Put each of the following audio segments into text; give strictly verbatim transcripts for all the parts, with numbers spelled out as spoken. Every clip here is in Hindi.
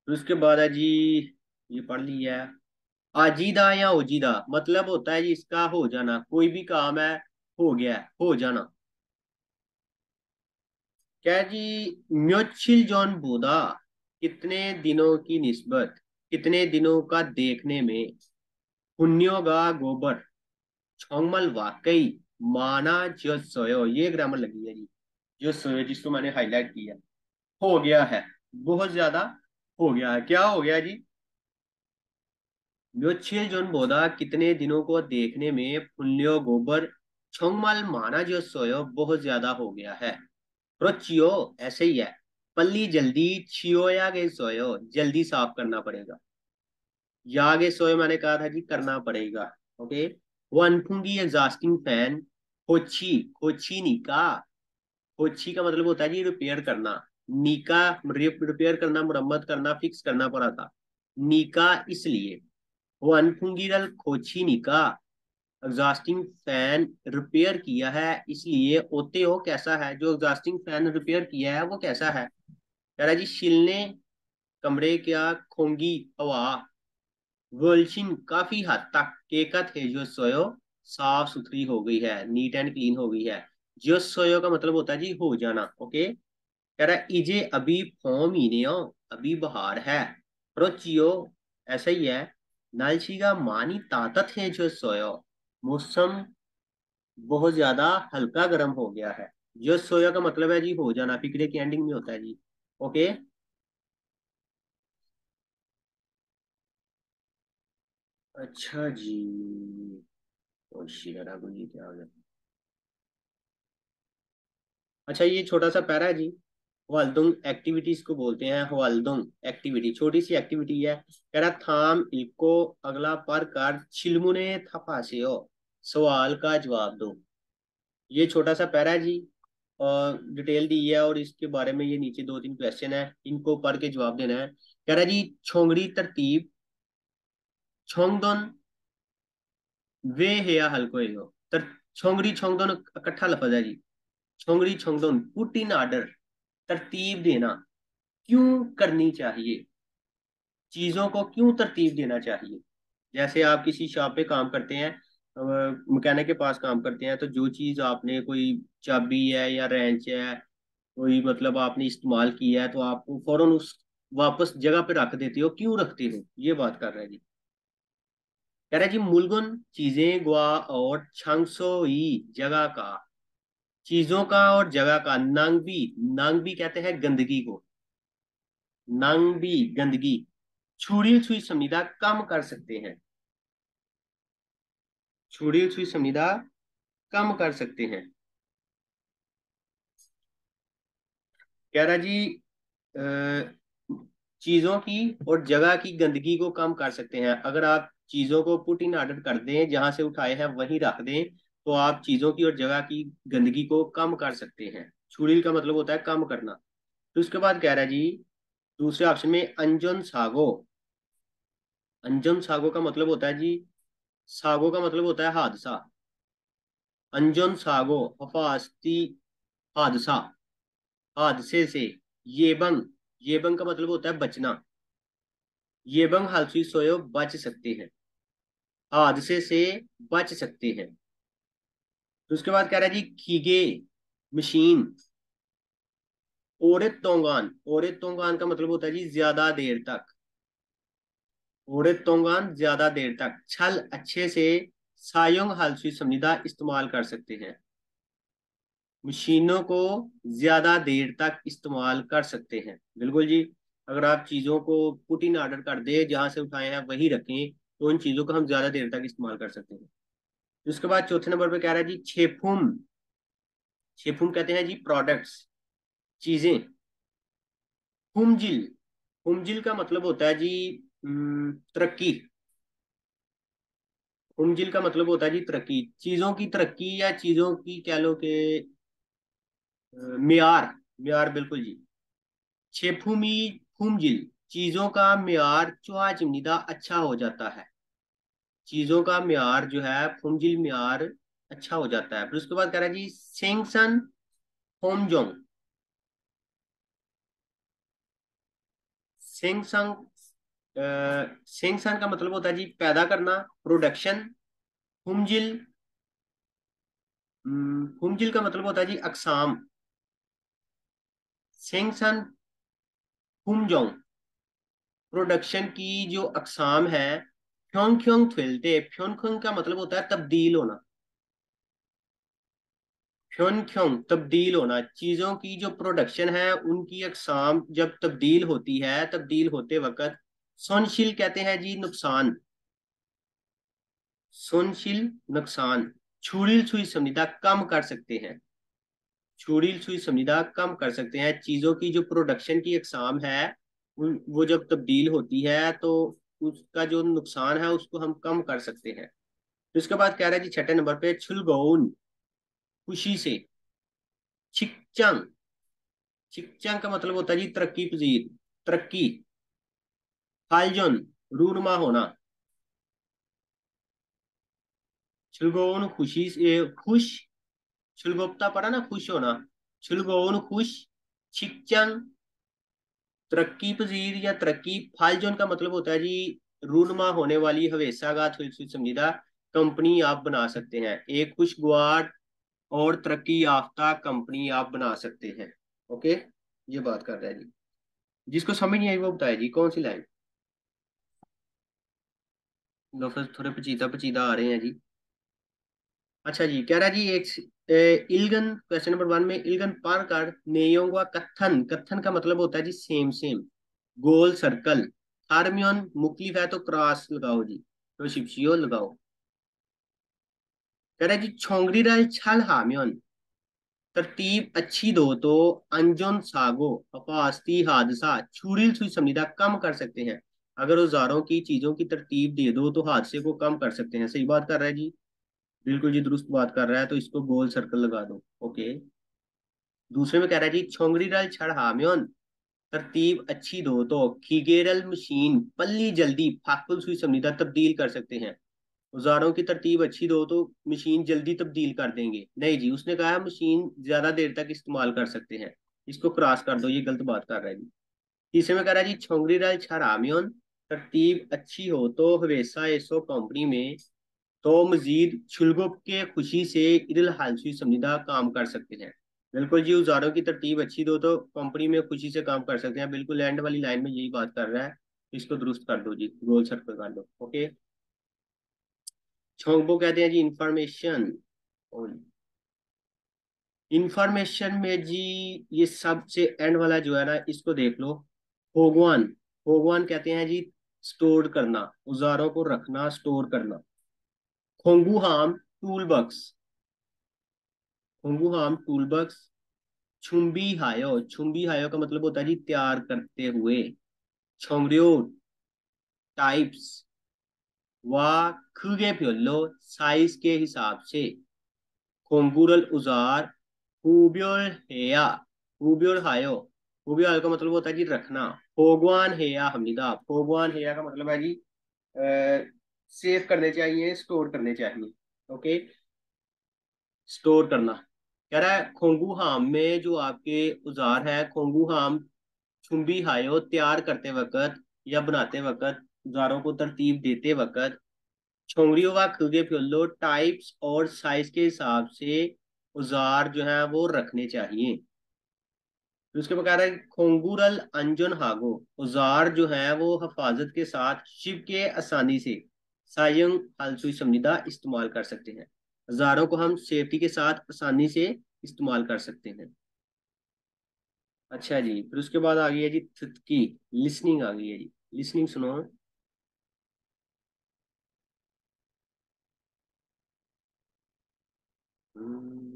फिर उसके बाद है जी, ये पढ़ लिया है। आजीदा या ओजीदा मतलब होता है जी इसका हो जाना, कोई भी काम है हो गया है, हो जाना। क्या है जी, म्योचिल जॉन बूदा कितने दिनों की निस्बत, कितने दिनों का देखने में, पुण्योगा गोबर, छोंगमल वाकई, माना जो सोयो, ये ग्रामर लगी है जी। जो सोयो जिसको मैंने हाईलाइट किया, हो गया है, बहुत ज्यादा हो गया है, क्या हो गया जी। म्योचिल जोन बोदा कितने दिनों को देखने में, पुण्यो गोबर, छोंगमल माना जो सोयो बहुत ज्यादा हो गया है। रोचियो ऐसे ही है, पल्ली जल्दी, छियो या गए सोयो जल्दी साफ करना पड़ेगा। यागे सोयो मैंने कहा था जी करना पड़ेगा। ओके। वनफुंगी एग्जॉस्टिंग फैन, खोची, खोची निका, खोची का मतलब होता है जी रिपेयर करना, नीका रिपेयर करना, मुरम्मत करना, फिक्स करना पड़ा था, नीका इसलिए। वनफुंगीरल खोची निका, एग्जॉस्टिंग फैन रिपेयर किया है इसलिए। ओते हो कैसा है, जो एग्जॉस्टिंग फैन रिपेयर किया है वो कैसा है। कह रहा है जी शिलने कमरे क्या खोंगी हवा, वर्ल्शिन काफी हद तक केकत है जो सोयो साफ सुथरी हो गई है, नीट एंड क्लीन हो गई है। जो सोयो का मतलब होता है जी हो जाना। ओके। कह रहा है इजे अभी फॉर्म ही नहीं हो, अभी बहार है। रोचियो ऐसा ही है, नालशीगा मानी ताकत है जो सोयो, मौसम बहुत ज्यादा हल्का गर्म हो गया है। जो सोया का मतलब है जी हो जाना, फिक्रे की एंडिंग में होता है जी। ओके। अच्छा जी, ओ शिगरा को जी क्या हो गया। अच्छा ये छोटा सा पैरा है जी। हवालदुंग एक्टिविटीज को बोलते हैं, हवालदुंग एक्टिविटी छोटी सी एक्टिविटी है। कह रहा थाम इको अगला पर कर छिलमुने थपासे हो, सवाल का जवाब दो। ये छोटा सा पैरा है जी, और डिटेल दी है और इसके बारे में ये नीचे दो तीन क्वेश्चन है, इनको पढ़ के जवाब देना है। कह रहा है जी छोंगड़ी तरतीब, छोंगदोन वे है या हल्को है हो, तर छोंगड़ी छोंगदोन इकट्ठा लफज है जी। छोंगड़ी छोंगदोन पुट इन ऑर्डर, तरतीब देना, क्यों करनी चाहिए, चीजों को क्यों तरतीब देना चाहिए। जैसे आप किसी शॉप पे काम करते हैं, मैकेनिक के पास काम करते हैं, तो जो चीज आपने कोई चाबी है या रेंच है, कोई मतलब आपने इस्तेमाल किया है, तो आपको फौरन उस वापस जगह पे रख देते हो, क्यों रखते हो, ये बात कर रहे हैं जी। कह रहा है जी मुलगुन चीजें गुआ और छंगसोई जगह का, चीजों का और जगह का, नांगबी, नांगबी कहते हैं गंदगी को, नांगबी गंदगी, छुड़ी छुई संविदा कम कर सकते हैं, छुड़ी छुई संविदा कम कर सकते हैं। कह रहा जी अ, चीजों की और जगह की गंदगी को कम कर सकते हैं। अगर आप चीजों को पुट इन ऑर्डर कर दें, जहां से उठाए हैं वहीं रख दें, तो आप चीजों की और जगह की गंदगी को कम कर सकते हैं। छुड़ील का मतलब होता है कम करना। तो उसके बाद कह रहा है जी दूसरे ऑप्शन में अंजन सागो, अंजन सागो का मतलब होता है जी, सागो का मतलब होता है हादसा, अंजन सागो हफास्ती हादसा, हादसे से। येबंग, येबंग का मतलब होता है बचना, येबंग हालसी सोयो बच सकते हैं, हादसे से बच सकते हैं। तो उसके बाद कह रहा है जी खीगे मशीन, ओरे तोंगान, ओरे तोंगान का मतलब होता है जी ज्यादा देर तक, ओरे तोंगान ज्यादा देर तक, छल अच्छे से, सायोंग हालसी संविदा इस्तेमाल कर सकते हैं, मशीनों को ज्यादा देर तक इस्तेमाल कर सकते हैं, बिल्कुल जी। अगर आप चीजों को पुट इन ऑर्डर कर दे, जहां से उठाए हैं वही रखें, तो उन चीजों को हम ज्यादा देर तक इस्तेमाल कर सकते हैं। उसके बाद चौथे नंबर पे कह रहा है जी छेफुम, छेफुम कहते हैं जी प्रोडक्ट्स, चीजें। हुमजिल, हुमजिल का मतलब होता है जी हम्म, तरक्की, हुमजिल का मतलब होता है जी तरक्की, चीजों की तरक्की या चीजों की कह लो कि मियार, मियार बिल्कुल जी। छेफुमी फुमजिल, चीजों का मियार चुहा चिमनीदा अच्छा हो जाता है, चीजों का मियार जो है फुमजिल मियार अच्छा हो जाता है। फिर उसके बाद कह रहा है जी सेंगसन होमजोंग, सेंगसंग, सेंगसन का मतलब होता है जी पैदा करना, प्रोडक्शन। हुमजिल, हम्म, हुमजिल का मतलब होता है जी अकसाम। सेंगसन हुमजोंग, प्रोडक्शन की जो अकसाम है। फ्योंगफ्योंग थ्वेल्टे, फ्योंगफ्योंग का मतलब होता है तब्दील होना। फ्योंगफ्योंग तब्दील होना, चीजों की जो प्रोडक्शन है उनकी अकसाम जब तब्दील होती है, तब्दील होते वक्त सुनशिल कहते हैं जी नुकसान। सुनशिल नुकसान। छुड़ील सुई संविदा कम कर सकते हैं। छुड़ील सुई संविदा कम कर सकते हैं, चीजों की जो प्रोडक्शन की अकसाम है उन- वो जब तब्दील होती है तो उसका जो नुकसान है उसको हम कम कर सकते हैं। तो इसके बाद कह रहा है जी छठे नंबर पे छुलगोन, खुशी से। छिकचंग, छिकचंग का मतलब होता है जी तरक्की पजीर, तरक्की। फालजन, रूनमा होना। छुलगोन खुशी से, खुश। छुलगोप्ता पड़ा ना, खुश होना। छुलगोन खुश। छिकचंग तरक्की पजीर या तरक्की। फालजन का मतलब होता है जी रूनमा होने वाली, हमेशागार संजीदा कंपनी आप बना सकते हैं। एक खुशगवार और तरक्की याफ्ता कंपनी आप बना सकते हैं। ओके, ये बात कर रहा है जी। जिसको समझ नहीं आई वो बताए जी कौन सी लाइन। लफ्ज थोड़े पचीदा पचीदा आ रहे हैं जी। अच्छा जी, कह रहा है जी एक ए, इल्गन, क्वेश्चन नंबर वन में इल्गन पार कर नेयोंगवा कत्थन, कत्थन का मतलब होता है जी सेम सेम। गोल सर्कल। हारमियन मुख्तलिफ है तो क्रॉस लगाओ जी, तो शिपशियो लगाओ। कह रहा है जी छोंगरी राय छल हामियन, तरतीब अच्छी दो तो अंजन सागो अपास्ती हादसा छुरील सुई संविदा कम कर सकते हैं। अगर औजारों की चीजों की तरतीब दे दो तो हादसे को कम कर सकते हैं। सही बात कर रहा है जी, बिल्कुल जी दुरुस्त बात कर रहा है, तो इसको गोल सर्कल लगा दो। ओके। दूसरे में कह रहा है जी छोंगरी राय छड़ हामियन, तरतीब अच्छी दो तो खीगेरल मशीन पल्ली जल्दी फाकुल सुई संविदा तब्दील कर सकते हैं। औजारों की तरतीब अच्छी दो तो मशीन जल्दी तब्दील कर देंगे। नहीं जी, उसने कहा मशीन ज्यादा देर तक इस्तेमाल कर सकते हैं। इसको क्रॉस कर दो, ये गलत बात कर रहा है जी। तीसरे में कह रहा है जी छोंगरी राय छरामियन, तरतीब अच्छी हो तो हवेसा एसो कंपनी में तो मजीद छुलगुप के खुशी से इदल हालसी समझीदा काम कर सकते हैं। बिल्कुल जी, औजारों की तरतीब अच्छी दो तो कंपनी में खुशी से काम कर सकते हैं। बिल्कुल एंड वाली लाइन में यही बात कर रहा है। इसको दुरुस्त कर दो जी, गोल सर्कल कर दो। ओके। छोंगबो कहते हैं जी इंफॉर्मेशन। इंफॉर्मेशन में जी ये सबसे एंड वाला जो है ना इसको देख लो। होगवान, होगवान कहते हैं जी स्टोर करना, औजारों को रखना, स्टोर करना। खोंगुहाम टूल बक्स, खोंगुहाम टूल बक्स। छुम्बी हायो, छुम्बी हायो का मतलब होता है जी तैयार करते हुए। छोंगरियो टाइप्स वा खुगे प्योलो साइज के हिसाब से। खोंगुरल औजार। हुब्योल हेया, हुब्योल हायो, हुब्योल हायो का मतलब होता है जी रखना। फोगवान हेया हमीदा, फोगवान हेया का मतलब है जी सेव करने चाहिए, स्टोर करने चाहिए। ओके, स्टोर करना। कह रहा है खोंगू हाम में जो आपके औजार है, खोंगू हाम चुंबी हायो तैयार करते वक्त या बनाते वक्त, औजारों को तरतीब देते वक्त छोंगरियों व खुगे फ्योलो टाइप्स और साइज के हिसाब से औजार जो है वो रखने चाहिए। फिर उसके बाद कह रहा है खोंगुरल अंजन हागो, औजार जो है वो हिफाजत के साथ शिव के आसानी से सायंग हालसुई समझिदा इस्तेमाल कर सकते हैं। औजारों को हम सेफ्टी के साथ आसानी से इस्तेमाल कर सकते हैं। अच्छा जी, फिर उसके बाद आ गई है जी की लिसनिंग आ गई है जी। लिसनिंग सुनो। हम्म,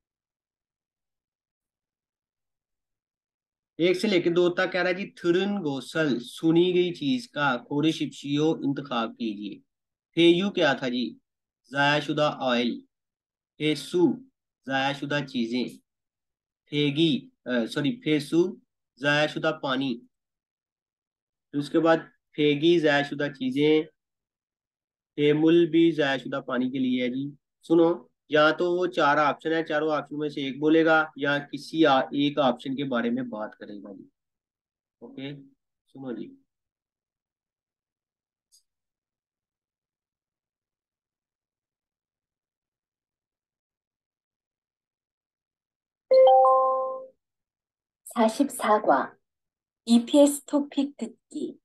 एक से लेकर दो तक कह रहा है जी थुरुन गोसल सुनी गई चीज का खोरे शिपशियो इंतखाब कीजिए। फेयू क्या था जी, जायाशुदा ऑयल। फेसु, जायाशुदा चीजें। फेगी, सॉरी फेसु, जायाशुदा पानी। फिर उसके बाद फेगी जायाशुदा चीजें। फेमुल भी जायाशुदा पानी के लिए है जी। सुनो, या तो वो चार ऑप्शन है, चारों ऑप्शन में से एक बोलेगा या किसी आ, एक ऑप्शन के बारे में बात करेगा जी। ओके, सुनो जी। 사십사 과 이피에스 토픽 듣기.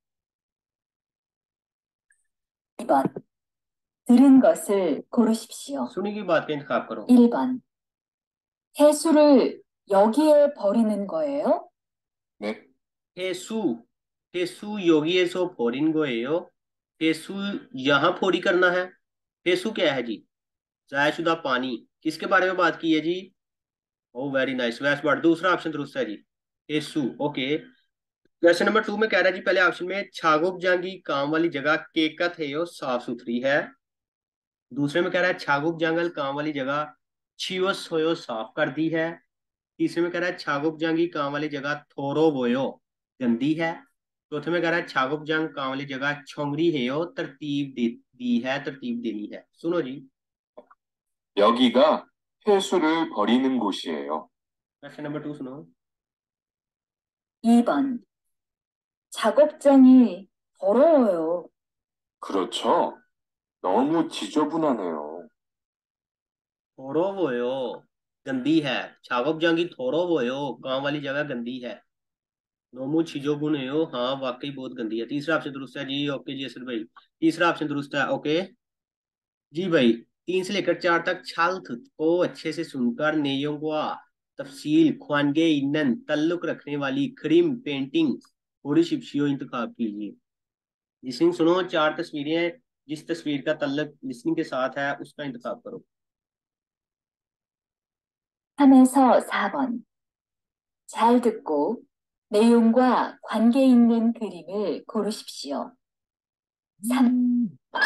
이 번 들은 것을 고르십시오. सुनी की बात का इंतखाब करो। 일 번 해수를 여기에 버리는 거예요? 네, हेसु, हेसु योगी सो फोरिन गोएयो। हेसु यहाँ फोरी करना है। हेसु क्या है जी? जायशुदा पानी। किसके बारे में बात की है जी? ओ वेरी नाइस, वैस वर्ड, दूसरा ऑप्शन दुरुस्त है जी। हेसु, ओके। क्वेश्चन नंबर टू में कह रहा है जी, पहले ऑप्शन में छागुक जंगी काम वाली जगह केकत है यो साफ सुथरी है। दूसरे में कह रहा है छागुक जंगल काम वाली जगह छियोस होयो साफ कर दी है। तीसरे में कह रहा है छागुक जंगी काम वाली जगह थोरो बोयो गंदी है। चौथे में कह रहा है छागुक जंग काम वाली जगह छोंगरी है यो तरतीब दे दी है, तरतीब देनी है। सुनो जी। 여기가 폐수를 버리는 곳이에요. क्वेश्चन नंबर टू सुनो। 이 번 작업장이 더러워요. 그렇죠? 너무 지저분하네요. थोरो बोयो गंदी है। छागुक जंगी थोरो बोयो काम वाली जगह गंदी है। नोमू छिजोगुन हो, हाँ वाकई बहुत गंदी है। तीसरा ऑप्शन दुरुस्त है जी। ओके जी असल भाई, तीसरा ऑप्शन दुरुस्त है। ओके जी भाई। तीन से लेकर चार तक छाल को अच्छे से सुनकर नेयों को तफसील ख्वानगे ईंधन ताल्लुक रखने वाली क्रीम पेंटिंग थोड़ी शिपशियो इंतखाब कीजिए। लिसनिंग सुनो, चार तस्वीरें हैं, जिस तस्वीर का ताल्लुक लिसनिंग के साथ है उसका इंतखाब करो। 삼에서 사 번 잘 듣고 내용과 관계 있는 그림을 고르십시오. 삼,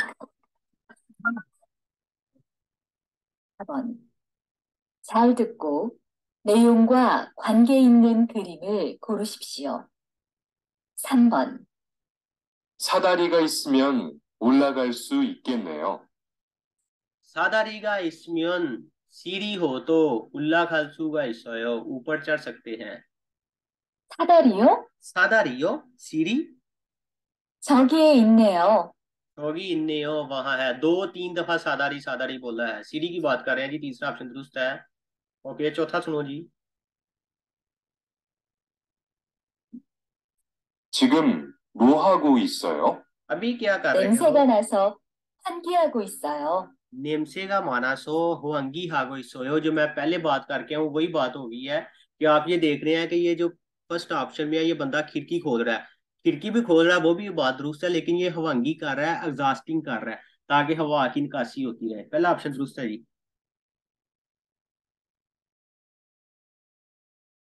사 번 잘 듣고 내용과 관계 있는 그림을 고르십시오. 삼 번 사다리가 있으면 올라갈 수 있겠네요. 사다리가 있으면 सीढ़ी हो तो उल्ला खालसूगा 있어요, ऊपर चढ़ सकते हैं। 사다리요? सादारियो सीढ़ी। 저기에 있네요. होगी इन्ने हो वहां है, दो तीन दफा सादारी सादारी बोला है। सीढ़ी की बात कर रहे हैं जी, तीसरा ऑप्शन दुरुस्त है। ओके चौथा सुनो जी। 지금 뭐 하고 있어요? अभी क्या कर रहे हो? 냄새가 나서 환기하고 있어요. नेमसे का माना सो हो अंगी हागो सोयो, जो मैं पहले बात करके हूँ वही बात हो गई है कि आप ये देख रहे हैं कि ये जो फर्स्ट ऑप्शन में है, ये बंदा खिड़की खोल रहा है। खिड़की भी खोल रहा है, वो भी बात दुरुस्त है, लेकिन ये हवांगी कर रहा है, एग्जॉस्टिंग कर रहा है, ताकि हवा की निकासी होती रहे। पहला ऑप्शन दुरुस्त है जी।